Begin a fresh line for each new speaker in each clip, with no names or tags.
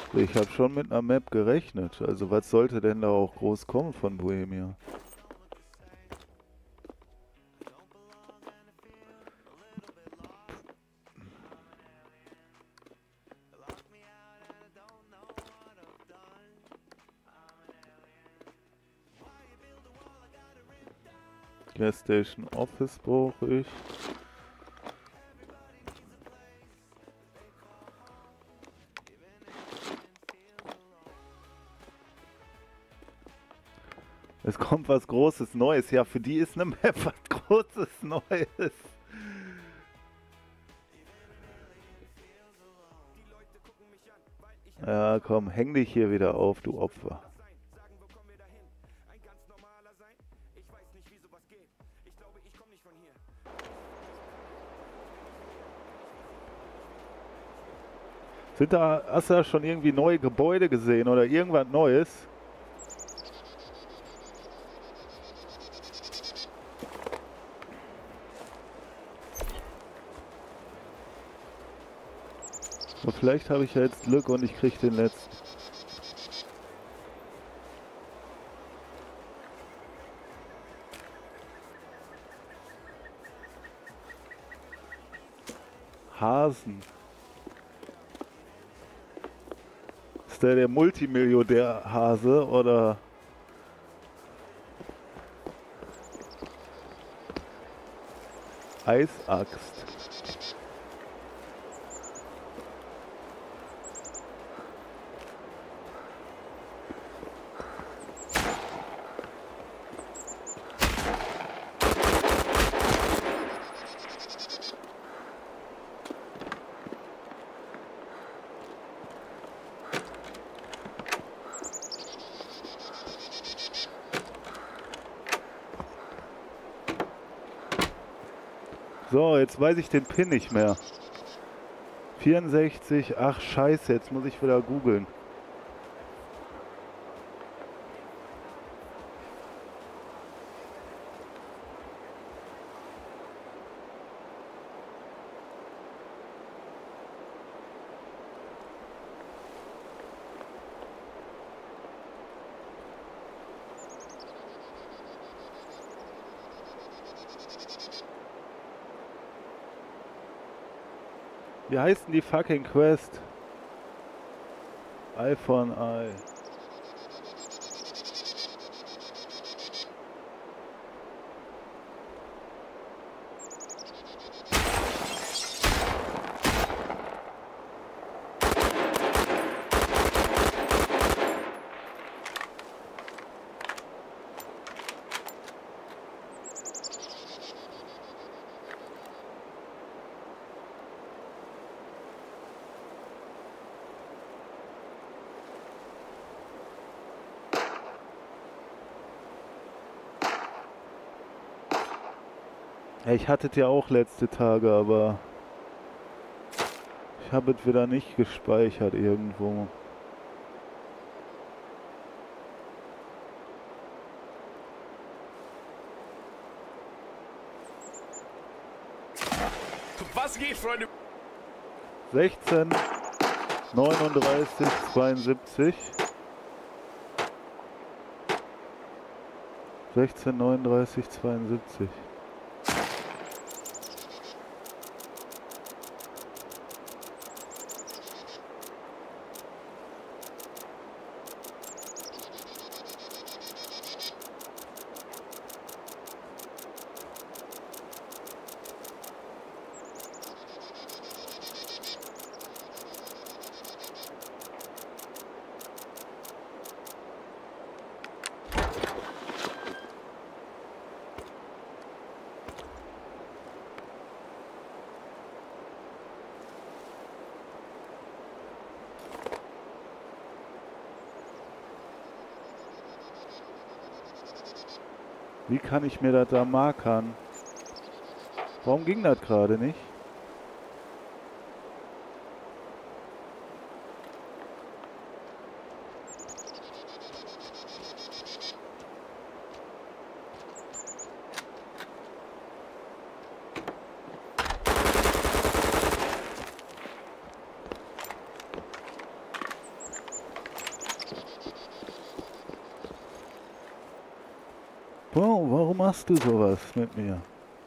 Ich habe schon mit einer Map gerechnet. Also was sollte denn da auch groß kommen von Bohemia? Gas Station Office brauche ich. Es kommt was Großes Neues. Ja, für die ist eine Map was Großes Neues. Ja, komm, häng dich hier wieder auf, du Opfer. Hast du da schon irgendwie neue Gebäude gesehen oder irgendwas Neues? Aber vielleicht habe ich ja jetzt Glück und ich krieg den letzten. Hasen. Ist der Multimillionär-Hase oder... Eisaxt. So, jetzt weiß ich den PIN nicht mehr. 64, ach scheiße, jetzt muss ich wieder googeln. Wie heißt denn die fucking Quest? Eye for an Eye. Ja, ich hatte es ja auch letzte Tage, aber ich habe es wieder nicht gespeichert irgendwo.
Was geht, Freunde?
16, 39, 72. 16, 39, 72. Wie kann ich mir das da markern? Warum ging das gerade nicht? Wow, warum machst du sowas mit mir?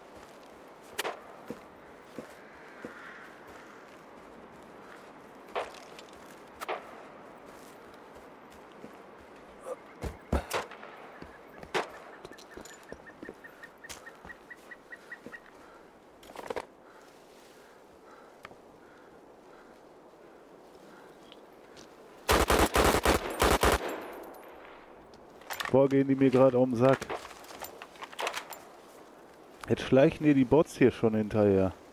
Boah, gehen die mir gerade um den Sack. Jetzt schleichen dir die Bots hier schon hinterher.